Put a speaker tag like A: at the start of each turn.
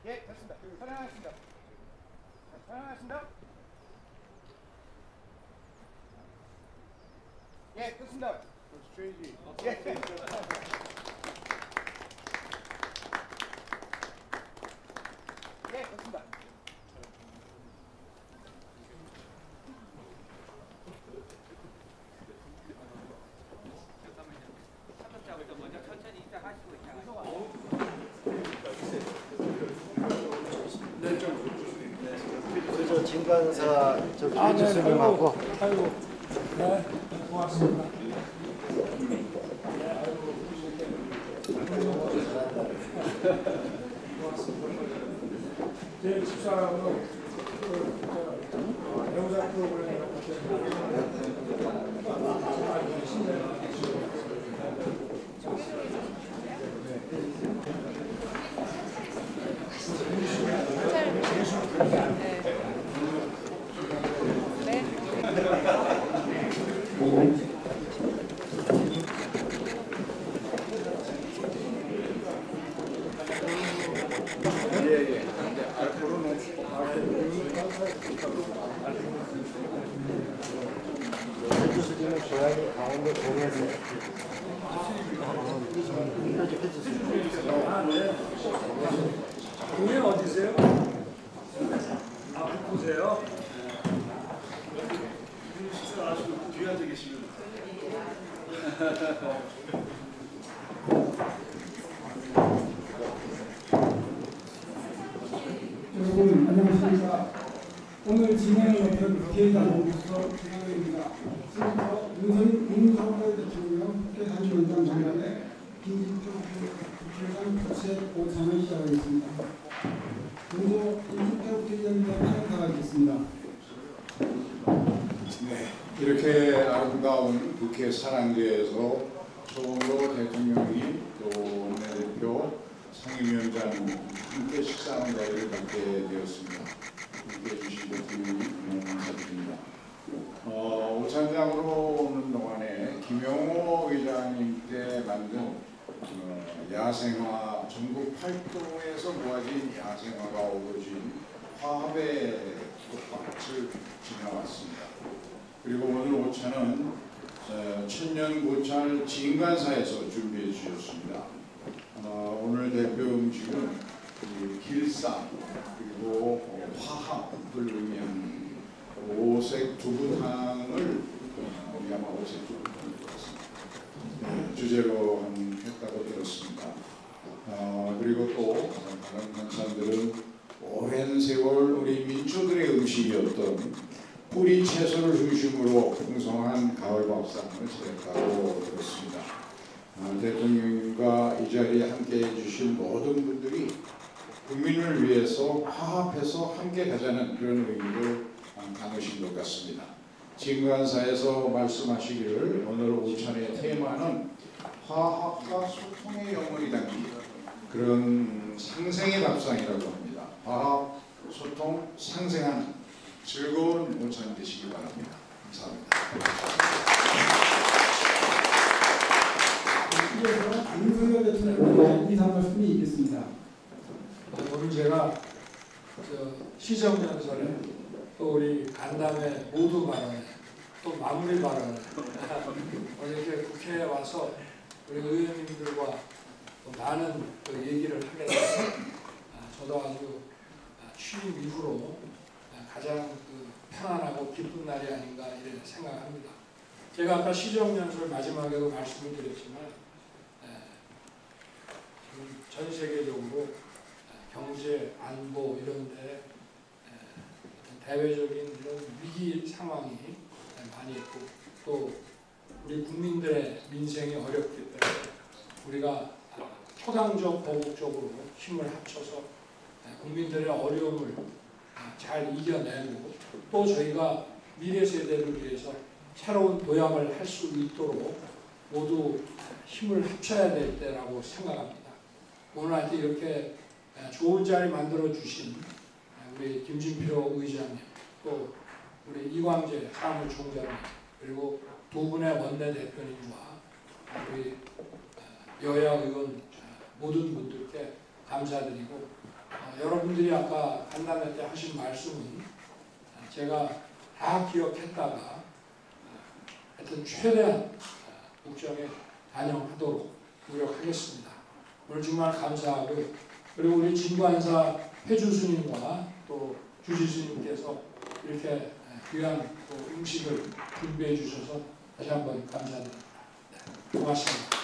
A: 예, 됐습니다. 촬영하겠습니다. 촬영하겠습니다. 예, 됐습니다. 스트레이지. 예. 예, 됐습니다.
B: 먼저 천천히 시작하시고
C: 저 진관사 저 교수님하고
D: 아이고, 네, 고맙습니다. 제 집사람은 배우자 프로그램이라고
C: 교수님은 고향이 강원도 동해에서
D: 동해 어디세요? 아, 북부세요?
E: 식사 아주 뒤에 앉아 계시면
F: 여러분 안녕하십니까. 오늘 진행을 맡은 국회의장으로서 주장입니다. 지금부터 윤석열 대통령 국회상임위원장 장관의 김진표 국회의장 부채 오찬을 시작하겠습니다. 먼저 김진표 국회의장님의 평가가 있겠습니다.
G: 네, 이렇게 아름다운 국회 산안대에서 처음으로 대통령이 또 원내대표 상임위원장 함께 식사하는 자리를 갖게 되었습니다. 함께해 주신 대통령님 감사드립니다. 오찬장으로 오는 동안에 김영호 의장님 때 만든 야생화 전국 8도에서 모아진 야생화가 어우러진 화합의 꽃밭을 지나왔습니다. 그리고 오늘 오찬은 천년고찰 진관사에서 준비해 주셨습니다. 오늘 대표 음식은 길쌈 그리고 화합을 의미하는 오색 두부탕을 우리 아마 오색 두부탕일 것 같습니다. 주제로 했다고 들었습니다. 그리고 또 다른 강사들은 오랜 세월 우리 민초들의 음식이었던 뿌리 채소를 중심으로 풍성한 가을 밥상을 차렸다고 들었습니다. 대통령님과 이 자리에 함께해 주신 모든 분들이 국민을 위해서 화합해서 함께 가자는 그런 의미를 담으신 것 같습니다. 진관사에서 말씀하시기를 오늘 오찬의 테마는 화합과 소통의 영혼이 담긴 그런 상생의 밥상이라고 합니다. 화합, 소통, 상생하는 즐거운 오찬 되시기 바랍니다. 감사합니다.
F: 이어서 윤석열 대통령님의 인사 말씀이 있겠습니다.
D: 오늘 제가 시정연설에 또 우리 간담회 모두 발언에 또 마무리 발언에 오늘 이렇게 국회에 와서 우리 의원님들과 또 많은 얘기를 하게 돼서 저도 아주 취임 이후로 가장 편안하고 기쁜 날이 아닌가 이렇게 생각합니다. 제가 아까 시정연설 마지막에도 말씀을 드렸지만 지금 전 세계적으로 경제, 안보 이런 데 대외적인 이런 위기 상황이 많이 있고 또 우리 국민들의 민생이 어렵기 때문에 우리가 초당적 보국적으로 힘을 합쳐서 국민들의 어려움을 잘 이겨내고 또 저희가 미래 세대를 위해서 새로운 도약을 할 수 있도록 모두 힘을 합쳐야 될 때라고 생각합니다. 오늘 하여튼 이렇게 좋은 자리 만들어 주신 우리 김진표 의장님 또 우리 이광재 사무총장님 그리고 두 분의 원내대표님과 우리 여야 의원 모든 분들께 감사드리고 여러분들이 아까 간담회 때 하신 말씀은 제가 다 기억했다가 하여튼 최대한 국정에 반영하도록 노력하겠습니다. 오늘 정말 감사하고요. 그리고 우리 진관사 회주스님과 또 주지스님께서 이렇게 귀한 음식을 준비해 주셔서 다시 한번 감사드립니다. 네, 고맙습니다.